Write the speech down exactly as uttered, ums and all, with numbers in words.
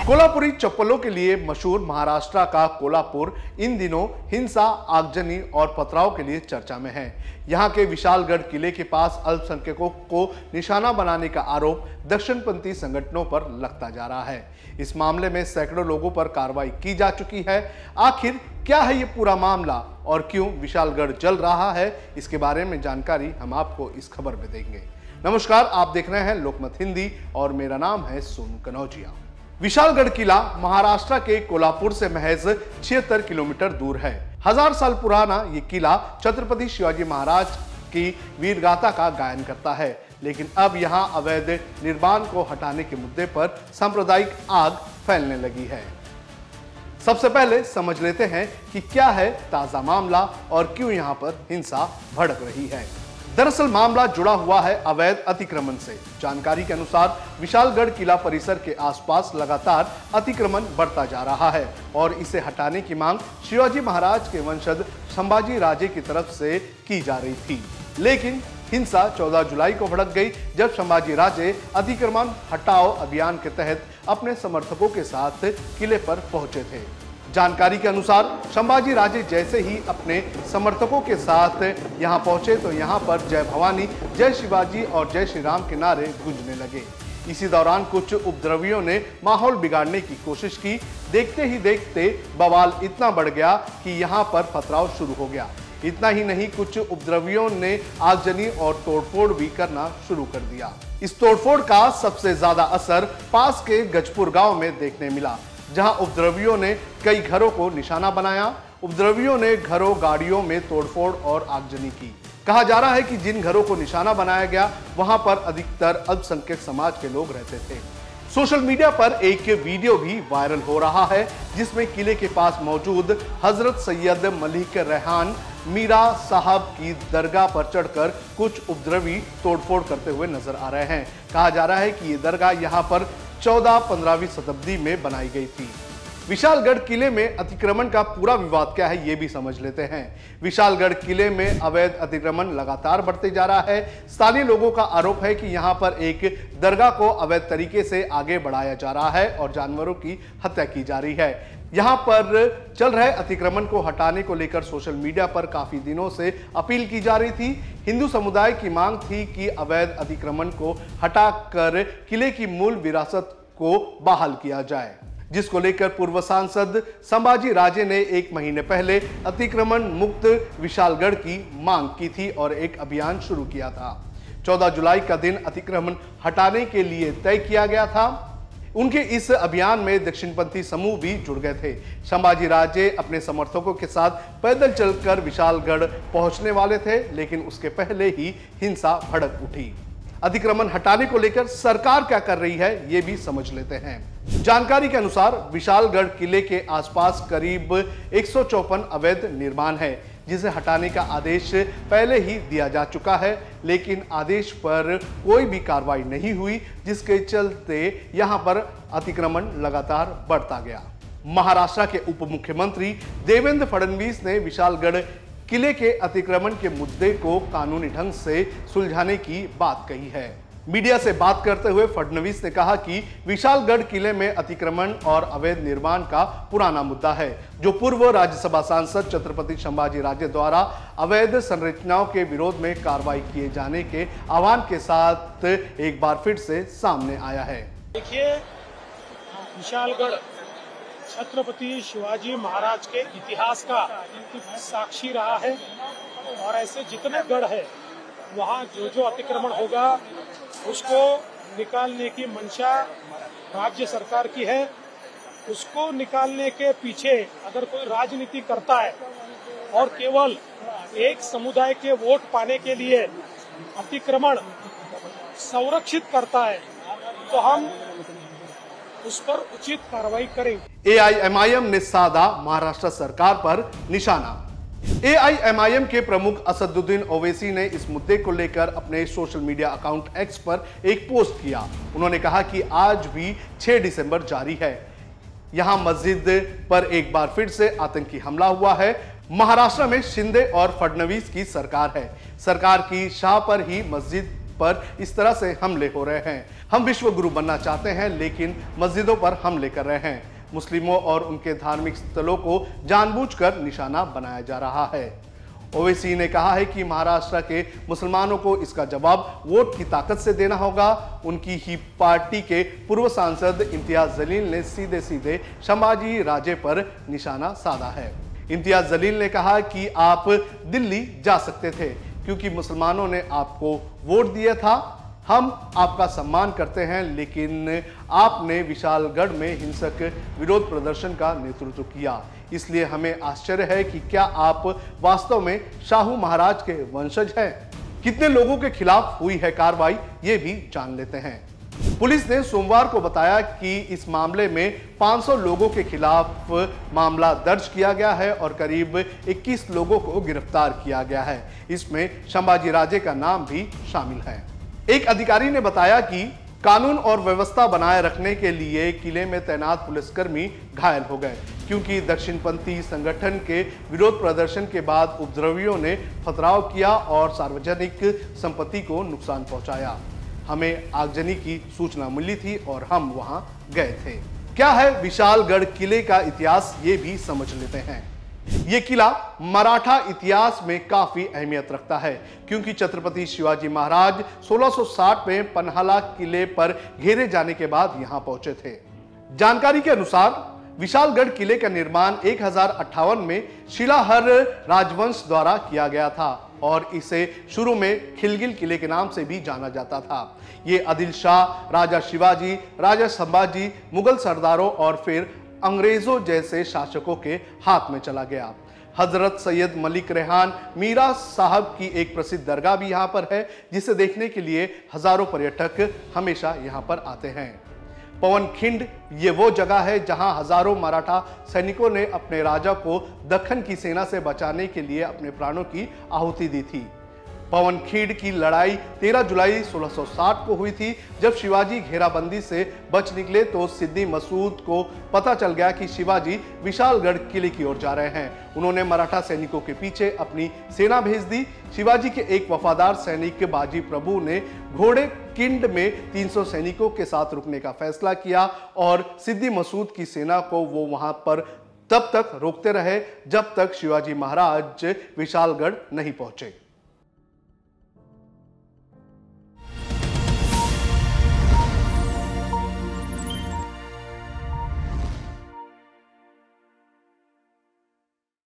कोल्हापुरी चप्पलों के लिए मशहूर महाराष्ट्र का कोल्हापुर इन दिनों हिंसा, आगजनी और पथराव के लिए चर्चा में है। यहां के विशालगढ़ किले के पास अल्पसंख्यकों को निशाना बनाने का आरोप दक्षिणपंथी संगठनों पर लगता जा रहा है। इस मामले में सैकड़ों लोगों पर कार्रवाई की जा चुकी है। आखिर क्या है ये पूरा मामला और क्यों विशालगढ़ जल रहा है, इसके बारे में जानकारी हम आपको इस खबर में देंगे। नमस्कार, आप देख रहे हैं लोकमत हिंदी और मेरा नाम है सोनू कनौजिया। विशालगढ़ किला महाराष्ट्र के कोल्हापुर से महज छिहत्तर किलोमीटर दूर है। हजार साल पुराना ये किला छत्रपति शिवाजी महाराज की वीरगाथा का गायन करता है, लेकिन अब यहां अवैध निर्माण को हटाने के मुद्दे पर सांप्रदायिक आग फैलने लगी है। सबसे पहले समझ लेते हैं कि क्या है ताजा मामला और क्यों यहां पर हिंसा भड़क रही है। दरअसल मामला जुड़ा हुआ है अवैध अतिक्रमण से। जानकारी के अनुसार विशालगढ़ किला परिसर के आसपास लगातार अतिक्रमण बढ़ता जा रहा है और इसे हटाने की मांग शिवाजी महाराज के वंशज संभाजी राजे की तरफ से की जा रही थी। लेकिन हिंसा चौदह जुलाई को भड़क गई, जब संभाजी राजे अतिक्रमण हटाओ अभियान के तहत अपने समर्थकों के साथ किले पर पहुंचे थे। जानकारी के अनुसार संभाजी राजे जैसे ही अपने समर्थकों के साथ यहां पहुंचे तो यहां पर जय भवानी, जय शिवाजी और जय श्री राम के नारे गूंजने लगे। इसी दौरान कुछ उपद्रवियों ने माहौल बिगाड़ने की कोशिश की। देखते ही देखते बवाल इतना बढ़ गया कि यहां पर पथराव शुरू हो गया। इतना ही नहीं, कुछ उपद्रवियों ने आगजनी और तोड़फोड़ भी करना शुरू कर दिया। इस तोड़फोड़ का सबसे ज्यादा असर पास के गजपुर गांव में देखने मिला, जहां उपद्रवियों ने कई घरों को निशाना बनाया। उपद्रवियों ने घरों, गाड़ियों में तोड़फोड़ और आगजनी की। कहा जा रहा है कि जिन घरों को निशाना बनाया गया वहां पर अधिकतर अल्पसंख्यक समाज के लोग रहते थे। सोशल मीडिया पर एक वीडियो भी वायरल हो रहा है, जिसमें किले के पास मौजूद हजरत सैयद मलिक रेहान मीरा साहब की दरगाह पर चढ़कर कुछ उपद्रवी तोड़फोड़ करते हुए नजर आ रहे हैं। कहा जा रहा है कि ये दरगाह यहां पर चौदह पंद्रहवीं शताब्दी में बनाई गई थी। विशालगढ़ किले में अतिक्रमण का पूरा विवाद क्या है, ये भी समझ लेते हैं। विशालगढ़ किले में अवैध अतिक्रमण लगातार बढ़ते जा रहा है। स्थानीय लोगों का आरोप है कि यहां पर एक दरगाह को अवैध तरीके से आगे बढ़ाया जा रहा है और जानवरों की हत्या की जा रही है। यहां पर चल रहे अतिक्रमण को हटाने को लेकर सोशल मीडिया पर काफी दिनों से अपील की जा रही थी। हिंदू समुदाय की मांग थी कि अवैध अतिक्रमण को हटाकर किले की मूल विरासत को बहाल किया जाए, जिसको लेकर पूर्व सांसद संभाजी राजे ने एक महीने पहले अतिक्रमण मुक्त विशालगढ़ की मांग की थी और एक अभियान शुरू किया था। चौदह जुलाई का दिन अतिक्रमण हटाने के लिए तय किया गया था। उनके इस अभियान में दक्षिणपंथी समूह भी जुड़ गए थे। संभाजी राजे अपने समर्थकों के साथ पैदल चलकर विशालगढ़ पहुंचने वाले थे, लेकिन उसके पहले ही हिंसा भड़क उठी। अतिक्रमण हटाने को लेकर सरकार क्या कर रही है, ये भी समझ लेते हैं। जानकारी के अनुसार विशालगढ़ किले के आसपास करीब एक सौ चौपन अवैध निर्माण है, जिसे हटाने का आदेश पहले ही दिया जा चुका है, लेकिन आदेश पर कोई भी कार्रवाई नहीं हुई, जिसके चलते यहां पर अतिक्रमण लगातार बढ़ता गया। महाराष्ट्र के उप मुख्यमंत्री देवेंद्र फडणवीस ने विशालगढ़ किले के अतिक्रमण के मुद्दे को कानूनी ढंग से सुलझाने की बात कही है। मीडिया से बात करते हुए फडणवीस ने कहा कि विशालगढ़ किले में अतिक्रमण और अवैध निर्माण का पुराना मुद्दा है, जो पूर्व राज्यसभा सांसद छत्रपति संभाजी राजे द्वारा अवैध संरचनाओं के विरोध में कार्रवाई किए जाने के आह्वान के साथ एक बार फिर से सामने आया है। देखिए, विशालगढ़ छत्रपति शिवाजी महाराज के इतिहास का साक्षी रहा है और ऐसे जितने गढ़ है वहाँ जो जो अतिक्रमण होगा उसको निकालने की मंशा राज्य सरकार की है। उसको निकालने के पीछे अगर कोई राजनीति करता है और केवल एक समुदाय के वोट पाने के लिए अतिक्रमण संरक्षित करता है तो हम उस पर उचित कार्रवाई करेंगे। ए आई एम आई एम ने साधा महाराष्ट्र सरकार पर निशाना। ए आई एम आई एम के प्रमुख असदुद्दीन ओवैसी ने इस मुद्दे को लेकर अपने सोशल मीडिया अकाउंट एक्स पर एक पोस्ट किया। उन्होंने कहा कि आज भी छह दिसंबर जारी है। यहां मस्जिद पर एक बार फिर से आतंकी हमला हुआ है। महाराष्ट्र में शिंदे और फडणवीस की सरकार है। सरकार की शाह पर ही मस्जिद पर इस तरह से हमले हो रहे हैं। हम विश्व गुरु बनना चाहते हैं, लेकिन मस्जिदों पर हमले कर रहे हैं। मुस्लिमों और उनके धार्मिक स्थलों को जानबूझकर निशाना बनाया जा रहा है। ओवैसी ने कहा है कि महाराष्ट्र के मुसलमानों को इसका जवाब वोट की ताकत से देना होगा। उनकी ही पार्टी के पूर्व सांसद इम्तियाज जलील ने सीधे सीधे संभाजी राजे पर निशाना साधा है। इम्तियाज जलील ने कहा कि आप दिल्ली जा सकते थे क्योंकि मुसलमानों ने आपको वोट दिया था। हम आपका सम्मान करते हैं, लेकिन आपने विशालगढ़ में हिंसक विरोध प्रदर्शन का नेतृत्व किया, इसलिए हमें आश्चर्य है कि क्या आप वास्तव में शाहू महाराज के वंशज हैं। कितने लोगों के खिलाफ हुई है कार्रवाई, ये भी जान लेते हैं। पुलिस ने सोमवार को बताया कि इस मामले में पाँच सौ लोगों के खिलाफ मामला दर्ज किया गया है और करीब इक्कीस लोगों को गिरफ्तार किया गया है। इसमें संभाजी राजे का नाम भी शामिल है। एक अधिकारी ने बताया कि कानून और व्यवस्था बनाए रखने के लिए किले में तैनात पुलिसकर्मी घायल हो गए, क्योंकि दक्षिणपंथी संगठन के विरोध प्रदर्शन के बाद उपद्रवियों ने पथराव किया और सार्वजनिक संपत्ति को नुकसान पहुंचाया। हमें आगजनी की सूचना मिली थी और हम वहां गए थे। क्या है विशालगढ़ किले का इतिहास, ये भी समझ लेते हैं। ये किला मराठा इतिहास में काफी अहमियत रखता है, क्योंकि छत्रपति शिवाजी महाराज सोलह सौ साठ में पन्हाला किले पर घेरे जाने के बाद यहां पहुंचे थे। जानकारी के अनुसार विशालगढ़ किले का निर्माण एक हजार अट्ठावन में शिलाहर राजवंश द्वारा किया गया था और इसे शुरू में खिलगिल किले के नाम से भी जाना जाता था। ये आदिल शाह, राजा शिवाजी, राजा संभाजी, मुगल सरदारों और फिर अंग्रेजों जैसे शासकों के हाथ में चला गया। हजरत सैयद मलिक रेहान मीरा साहब की एक प्रसिद्ध दरगाह भी यहाँ पर है, जिसे देखने के लिए हजारों पर्यटक हमेशा यहाँ पर आते हैं। पवनखिंड ये वो जगह है जहां हजारों मराठा सैनिकों ने अपने राजा को दक्कन की सेना से बचाने के लिए अपने प्राणों की आहुति दी थी। पवनखिंड की लड़ाई तेरह जुलाई सोलह सौ साठ को हुई थी। जब शिवाजी घेराबंदी से बच निकले तो सिद्दी मसूद को पता चल गया कि शिवाजी विशालगढ़ किले की ओर जा रहे हैं। उन्होंने मराठा सैनिकों के पीछे अपनी सेना भेज दी। शिवाजी के एक वफादार सैनिक बाजी प्रभु ने घोड़े किंड में तीन सौ सैनिकों के साथ रुकने का फैसला किया और सिद्दी मसूद की सेना को वो वहां पर तब तक रोकते रहे जब तक शिवाजी महाराज विशालगढ़ नहीं पहुंचे।